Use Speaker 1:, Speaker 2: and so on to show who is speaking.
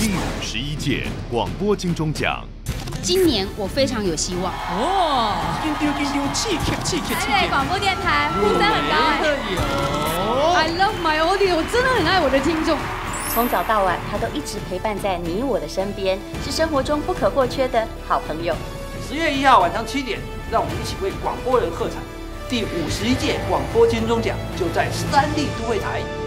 Speaker 1: 第51届广播金钟奖。
Speaker 2: 今年我非常有希望
Speaker 3: 哦，紧张，气气！
Speaker 4: 台北广播电台呼声很高
Speaker 2: I love my audio， 我真的很爱我的听众。
Speaker 5: 从早到晚，他都一直陪伴在你我的身边，是生活中不可或缺的好朋友。
Speaker 6: 10月1号晚上7点，让我们一起为广播人喝彩。第51届广播金钟奖就在3立都会台。